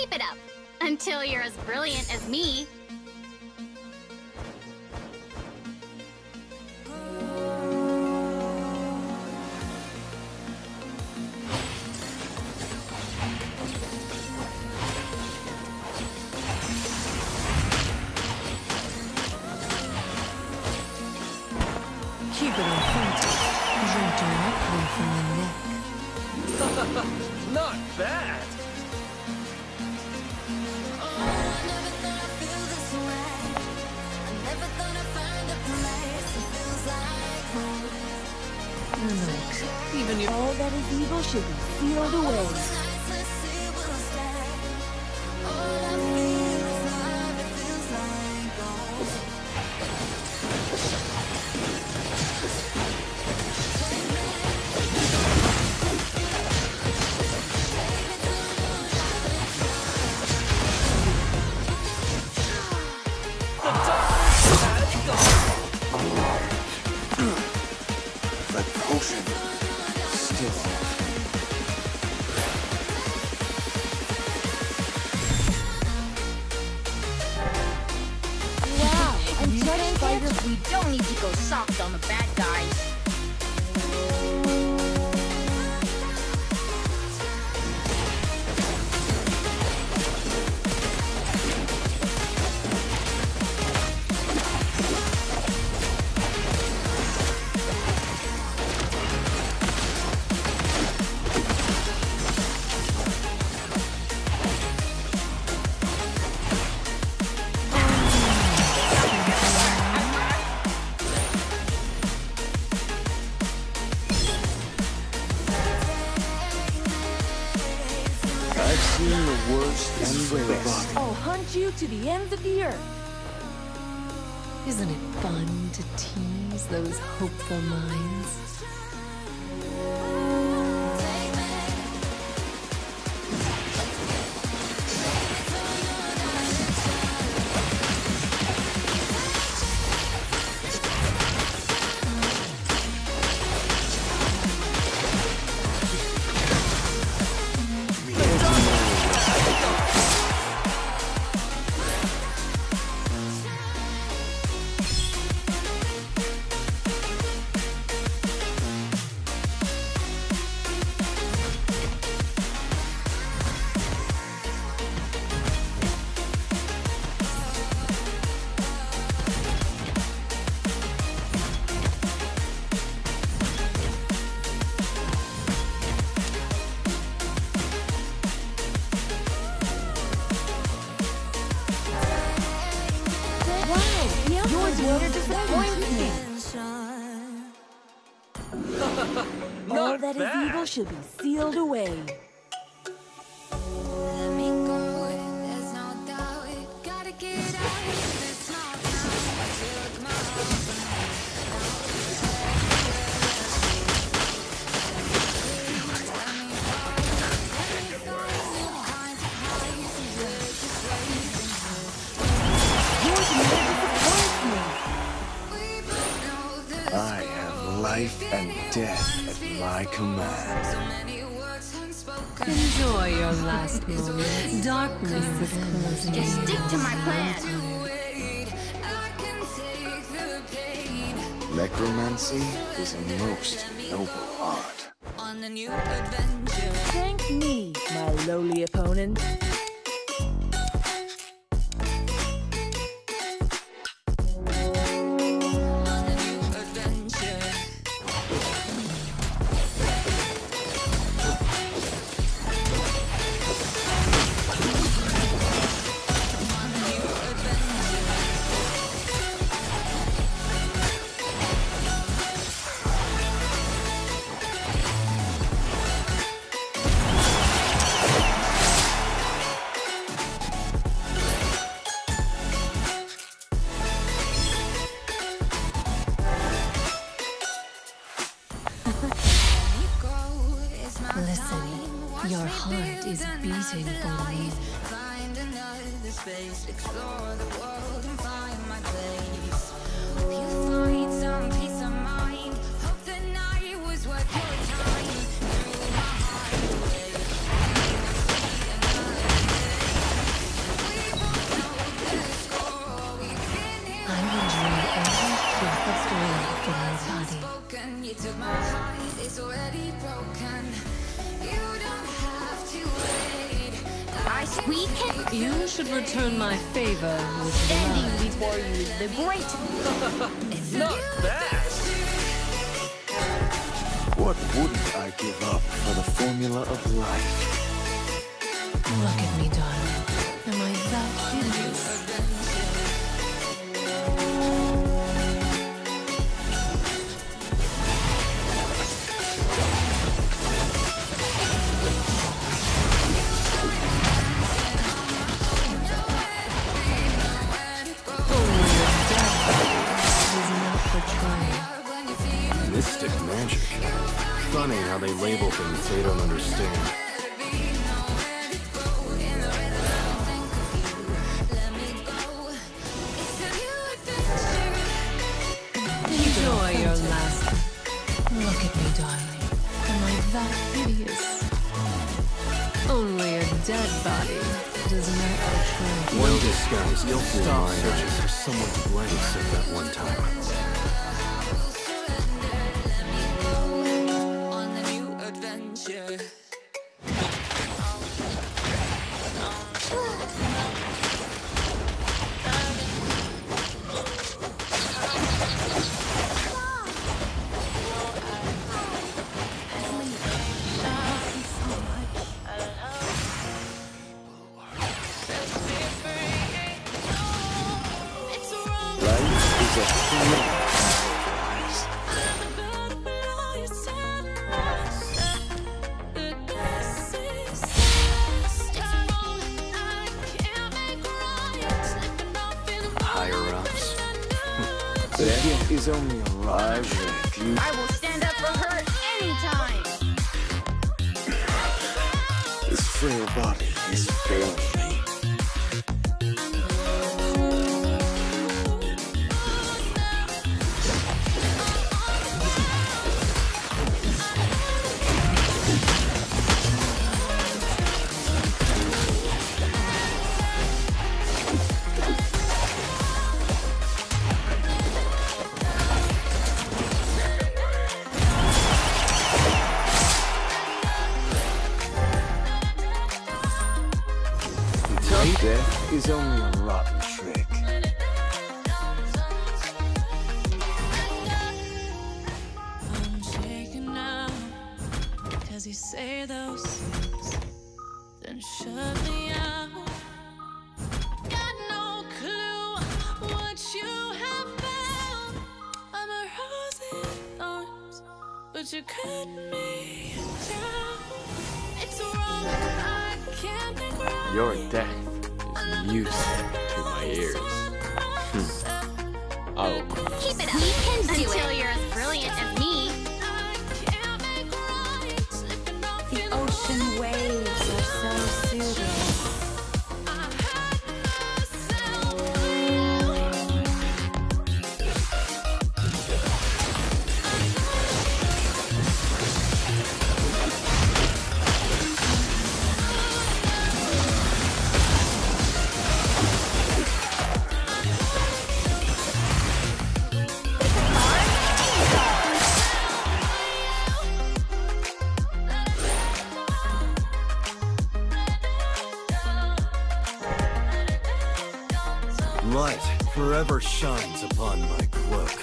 keep it up. Until you're as brilliant as me. Keep it authentic. Drink directly from the neck. Not bad! Even if all that is evil should be sealed away. The potion still. Wow, I'm touched by your... We don't need to go soft on the bad guys. I've seen the worst and rarest. I'll hunt you to the ends of the earth. Isn't it fun to tease those hopeful minds? Yours will disappoint me. All that is evil should be sealed away. Let me go, there's no doubt. Gotta get out, it's not now. I took my I have life and death at my command. Enjoy your last moment. Darkness is closing. Just stick to my plan. Necromancy is a most noble art. On a new adventure. Thank me, my lowly opponent. Listen, your heart is beating for me. Find another space, explore the world and find my place. Hope you find some peace of mind. Hope the night was worth your time. Through my heart away. We can You should return my favor with standing blood. before you, the great. Not bad! What wouldn't I give up for the formula of life? Look at me, darling. Am I that hideous? Mystic magic. Funny how they label things they don't understand. Enjoy your last. Look at me, darling. Am I that hideous? Only a dead body does not betray. One disguise, you'll stop searching for someone to blame said that one time. On a new adventure. Life is a thrill. Higher ups. Death is only a rise with you. I will stand up for her anytime. This frail body is failing me. Death is only a rotten trick. I'm shaking now, 'cause you say those things, then shut me out. Got no clue what you have found. I'm a rose in thorns, but you cut me down. It's wrong, I can't think right. Your death is music to my ears. Oh. Keep it up. We can do until you're as brilliant as me. The Ocean waves are so soothing. Light forever shines upon my cloak.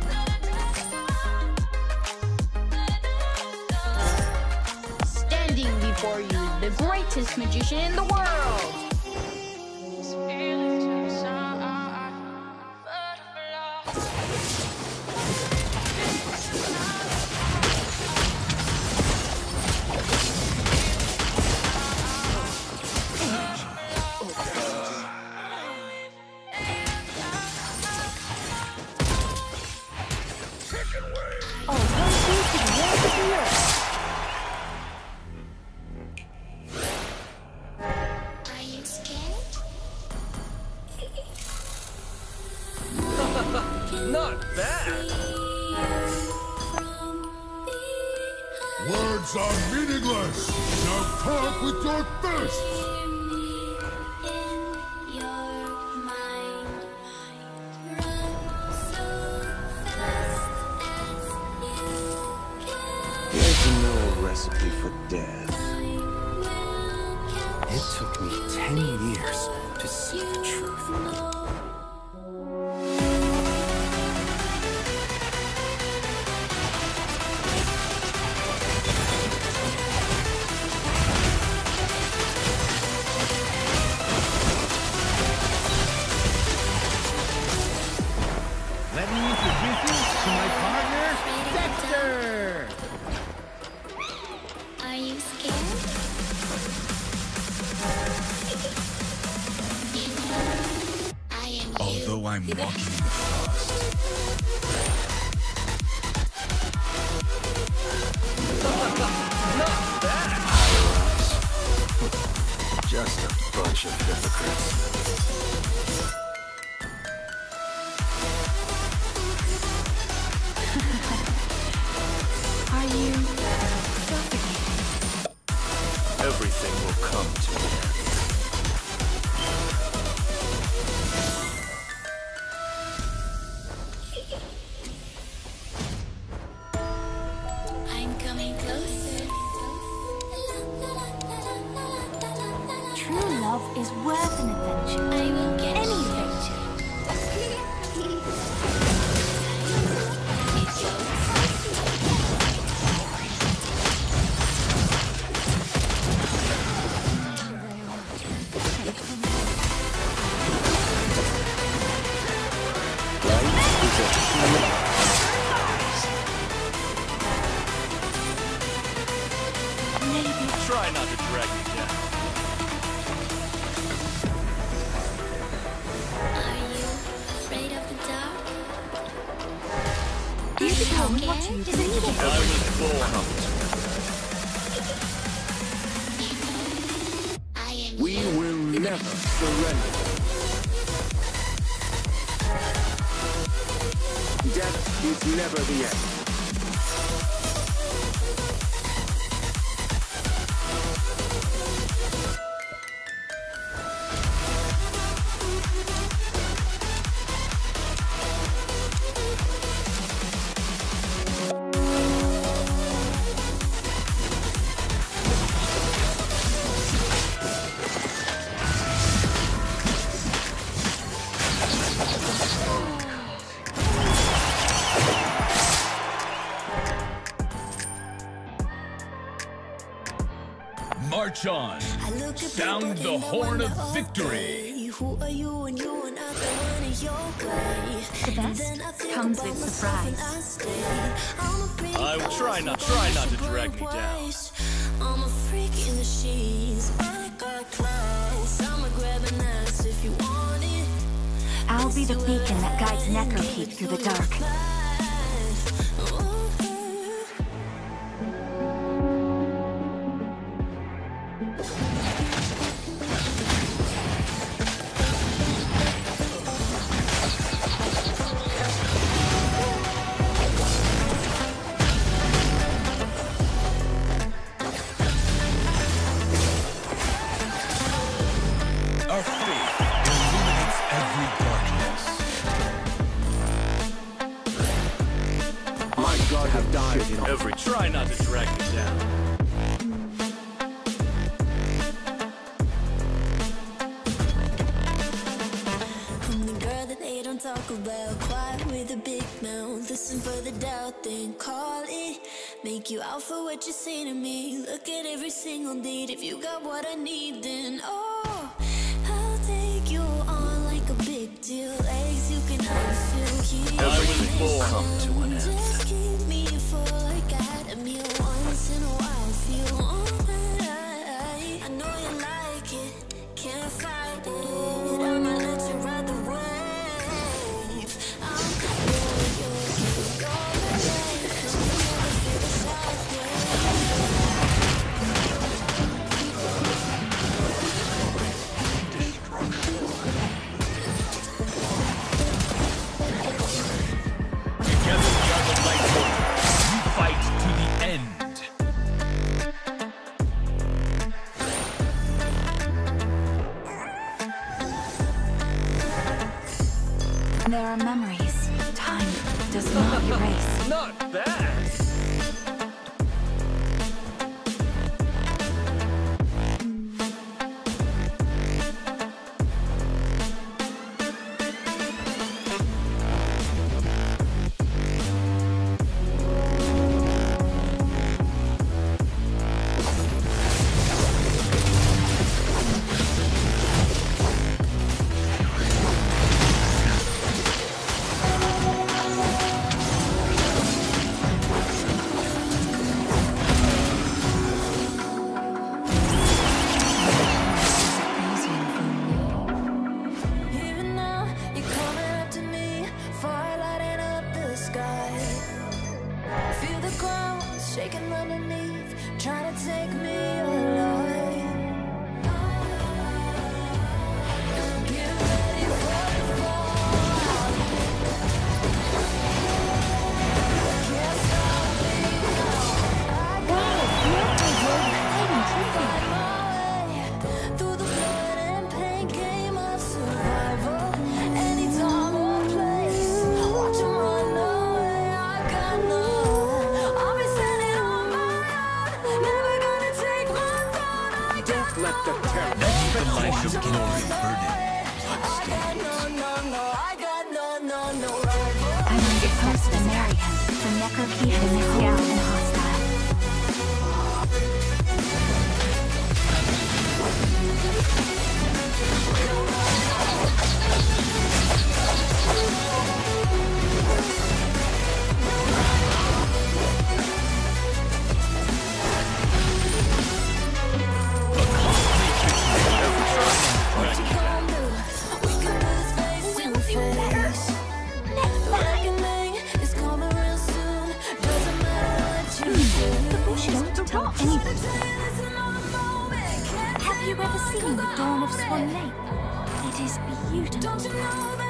Standing before you, the greatest magician in the world. Not bad! Words are meaningless! Now talk with your fists! There's no recipe for death. It took me 10 years to see the truth. Let me introduce you to my partner, Dexter! Are you scared? I am you. Although I'm walking in frost. Just a bunch of hypocrites. Are you suffocating? Everything will come to an end. I'm coming closer. True love is worth an adventure. I will get Any you. adventure. Try not to drag me down. Are you afraid of the dark? You become what you Is it breed. I was born. I am We you. will never surrender. Death is never the end. March on! Sound the horn of victory! Who are you and you are not the one in your way? The best comes with surprise. I will try not to drag me down. I'm a freak in the sheets. I got class. I'ma grab an ass if you want it. I'll be the beacon that guides Necrokeep through the dark. Our faith illuminates every darkness. My God have died in Every try not to drag me down. I'm the girl that they don't talk about. Quiet with a big mouth. Listen for the doubt, then call it. Make you out for what you say to me. Look at every single date. If you got what I need, then oh, I'll take you on like a big deal. Legs you can unfeel here. Everything will come to an end. Just keep me full like I had a meal once in a while. Feel alright. I know you like it. Can't fight it. I'ma let you ride the wave. I'm coming you. Go away. You'll never feel the Together we are the Lightborn. We fight to the end. There are memories time does not erase. Not bad. the terror. That's the light of glory burning. I need it first to marry him. The necroketion is down and hostile. Have you ever seen the dawn of Swan Lake? It is beautiful.